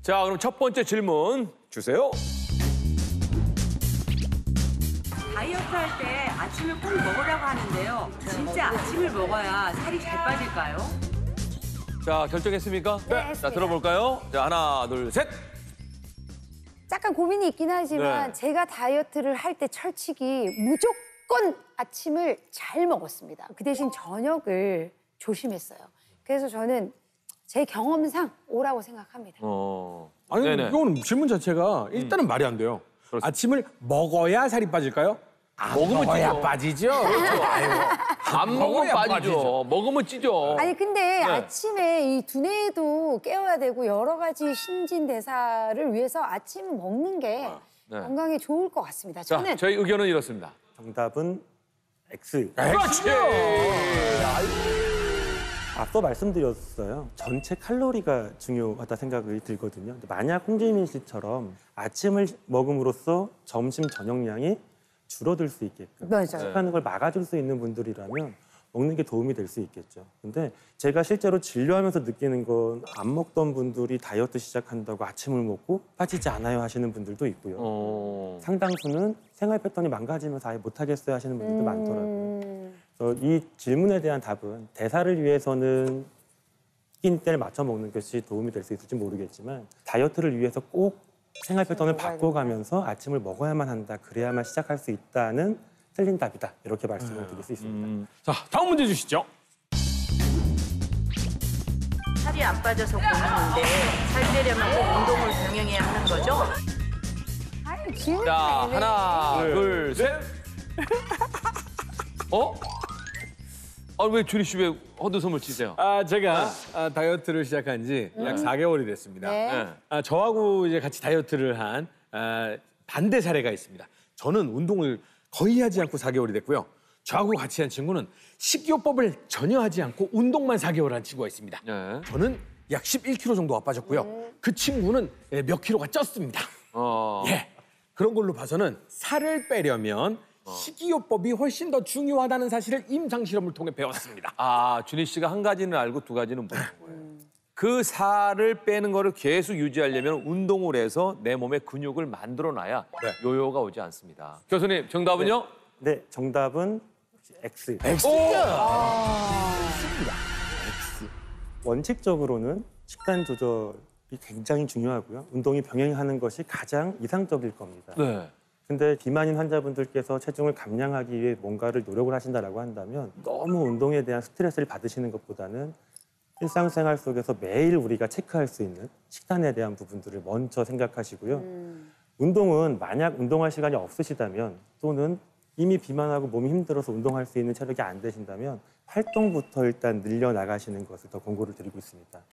자, 그럼 첫 번째 질문 주세요. 다이어트 할 때 아침을 꼭 먹으라고 하는데요. 진짜 아침을 먹어야 살이 잘 빠질까요? 자, 결정했습니까? 네, 자, 했습니다. 들어볼까요? 자, 하나, 둘, 셋. 약간 고민이 있긴 하지만 네. 제가 다이어트를 할 때 철칙이 무조건 아침을 잘 먹었습니다. 그 대신 저녁을 조심했어요. 그래서 저는 제 경험상 오라고 생각합니다. 아니, 네네. 이거는 질문 자체가 일단은 말이 안 돼요. 그렇습니다. 아침을 먹어야 살이 빠질까요? 먹으면 먹어야 찌죠. 빠지죠. 안 먹으면 먹어야 빠지죠. 빠지죠. 먹으면 찌죠. 아니 근데 아침에 이 두뇌도 깨워야 되고 여러 가지 신진대사를 위해서 아침 먹는 게 네. 건강에 좋을 것 같습니다. 자, 저는 저희 의견은 이렇습니다. 정답은 X. 그렇지. 앞서 말씀드렸어요. 전체 칼로리가 중요하다 생각이 들거든요. 근데 만약 홍지민 씨처럼 아침을 먹음으로써 점심 저녁량이 줄어들 수 있게끔 맞아요. 식하는 걸 막아줄 수 있는 분들이라면 먹는 게 도움이 될 수 있겠죠. 근데 제가 실제로 진료하면서 느끼는 건 안 먹던 분들이 다이어트 시작한다고 아침을 먹고 빠지지 않아요 하시는 분들도 있고요. 상당수는 생활 패턴이 망가지면서 아예 못하겠어요 하시는 분들도 많더라고요. 그래서 이 질문에 대한 답은 대사를 위해서는 끼니때를 맞춰 먹는 것이 도움이 될 수 있을지 모르겠지만 다이어트를 위해서 꼭 생활 패턴을 바꿔가면서 아침을 먹어야만 한다. 그래야만 시작할 수 있다는 틀린 답이다. 이렇게 말씀을 드릴 수 있습니다. 자, 다음 문제 주시죠. 살이 안 빠져서 고민인데 살 빼려면 꼭 운동을 병행해야 하는 거죠? 아유, 질문 자, 하나, 둘, 셋. 어? 아, 왜 주리 씨 왜 헛웃음을 치세요? 제가 다이어트를 시작한 지 약 4개월이 됐습니다. 네. 저하고 이제 같이 다이어트를 한 반대 사례가 있습니다. 저는 운동을 거의 하지 않고 4개월이 됐고요. 저하고 같이 한 친구는 식이요법을 전혀 하지 않고 운동만 4개월 한 친구가 있습니다. 네. 저는 약 11kg 정도가 빠졌고요. 그 친구는 몇 킬로가 쪘습니다. 예. 그런 걸로 봐서는 살을 빼려면 식이요법이 훨씬 더 중요하다는 사실을 임상 실험을 통해 배웠습니다. 아, 준희 씨가 한 가지는 알고 두 가지는 모르는 거예요. 그 살을 빼는 거를 계속 유지하려면 운동을 해서 내 몸에 근육을 만들어놔야 네. 요요가 오지 않습니다. 교수님, 정답은요? 네, 정답은 X. 원칙적으로는 식단 조절이 굉장히 중요하고요. 운동이 병행하는 것이 가장 이상적일 겁니다. 네. 근데 비만인 환자분들께서 체중을 감량하기 위해 뭔가를 노력을 하신다라고 한다면 너무 운동에 대한 스트레스를 받으시는 것보다는 일상생활 속에서 매일 우리가 체크할 수 있는 식단에 대한 부분들을 먼저 생각하시고요. 운동은 만약 운동할 시간이 없으시다면 또는 이미 비만하고 몸이 힘들어서 운동할 수 있는 체력이 안 되신다면 활동부터 일단 늘려나가시는 것을 더 권고를 드리고 있습니다.